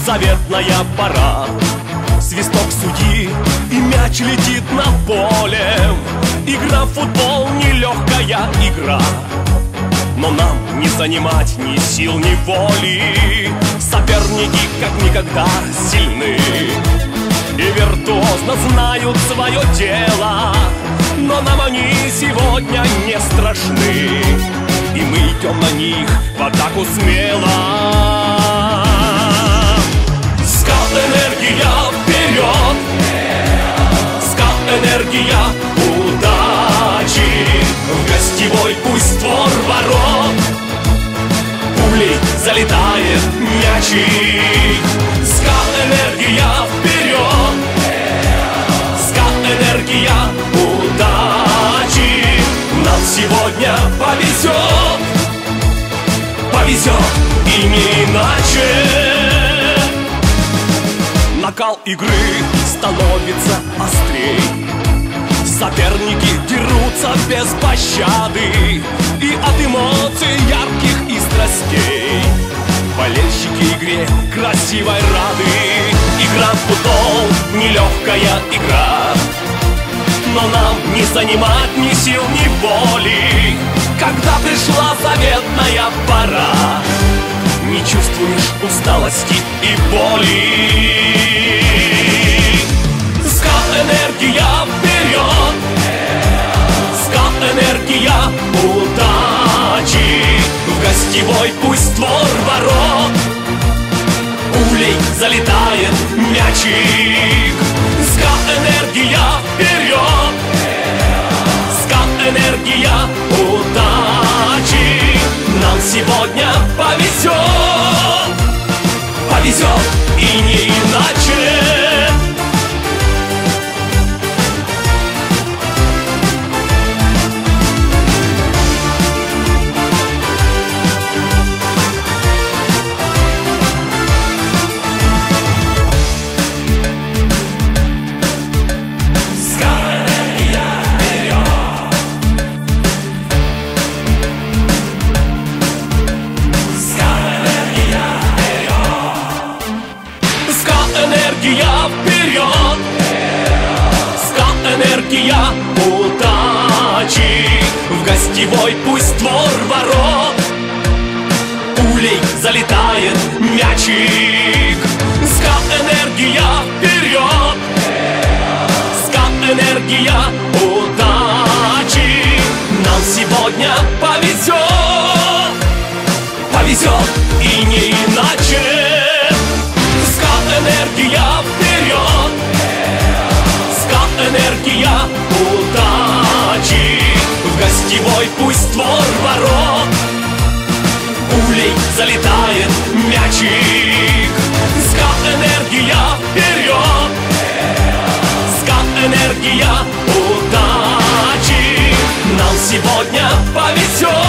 заветная пора. Свисток судьи, и мяч летит на поле. Игра в футбол нелегкая игра, но нам не занимать ни сил, ни воли. Соперники как никогда сильны и виртуозно знают свое дело, но нам они сегодня не страшны, и мы идем на них в атаку смело. Скат-энергия вперед! Скат-энергия удачи! В гостевой пусть двор ворот пулей залетает мячик. Скат-энергия вперед! Скат-энергия удачи! Нам сегодня повезет, повезет и не иначе. Накал игры становится острей, соперники дерутся без пощады, и от эмоций ярких и страстей болельщики игре красивой рады. Игра в футбол нелегкая игра, но нам не занимать ни сил, ни воли. Когда пришла заветная пора, не чувствуешь усталости и боли. Скат-энергия вперед! Скат-энергия удачи! В гостевой пусть двор ворот пулей залетает мячик. Скат-энергия вперед! Скат-энергия удачи! Нам сегодня повезет, повезет и не иначе. Скат-энергия вперед! Скат-энергия удачи! В гостевой пусть двор ворот пулей залетает мячик. Скат-энергия вперед! Скат-энергия удачи! Нам сегодня повезет, повезет и не иначе. Скат-энергия вперед! Скат-энергия удачи! В гостевой пусть двор ворот пулей залетает мячик. Скат-энергия вперед! Скат-энергия удачи! Нам сегодня повезет,